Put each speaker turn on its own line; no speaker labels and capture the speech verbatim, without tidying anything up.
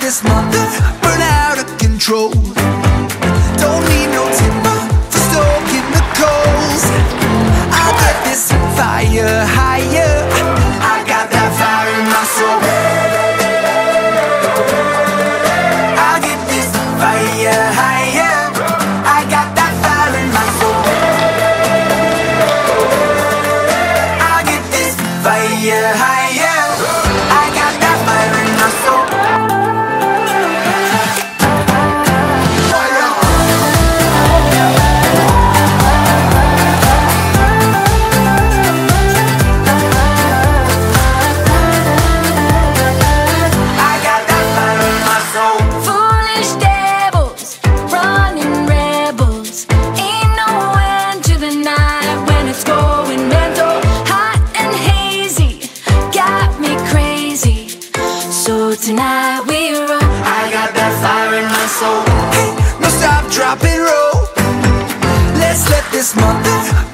this mother burn out of control. Don't need no timber for stoking the coals. I'll get this fire higher. I got that fire in my soul. I'll get this fire higher. I got that fire in my soul. I'll get this fire higher. I got that fire in my soul.
Tonight we roll.
I got that fire in my soul. Hey, no stop, drop and roll. Let's let this mother